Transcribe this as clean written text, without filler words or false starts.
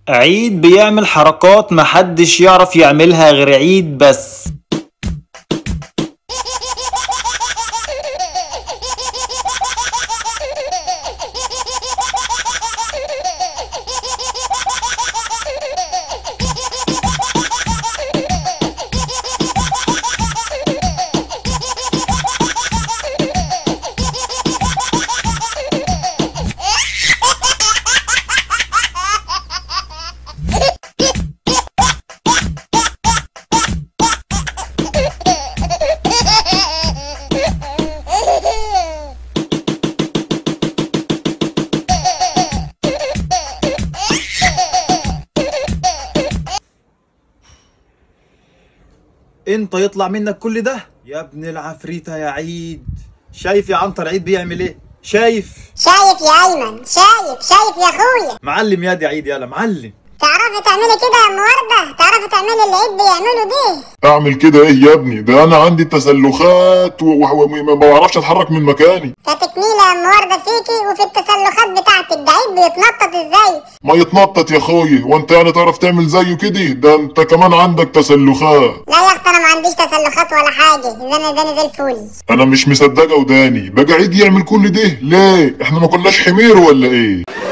عيد بيعمل حركات محدش يعرف يعملها غير عيد بس. انت يطلع منك كل ده يا ابن العفريتة يا عيد. شايف يا عنتر عيد بيعمل ايه؟ شايف يا ايمن، شايف يا اخويا. معلم يا دي عيد، يلا معلم. تعرفي تعملي كده يا ام ورده؟ تعرفي تعملي اللي العيد بيعمله دي؟ اعمل كده ايه يا ابني؟ ده انا عندي تسلخات وما بعرفش اتحرك من مكاني. فتكنيله يا ام ورده فيكي وفي التسلخات بتاعتك. ده عيد بيتنطط ازاي؟ ما يتنطط يا اخويا، وانت يعني تعرف تعمل زيه كده؟ ده انت كمان عندك تسلخات. لا يا اختي انا ما عنديش تسلخات ولا حاجه، انا زي الفل. انا مش مصدقه وداني، بقى عيد يعمل كل ده ليه؟ احنا ما كناش حمير ولا ايه؟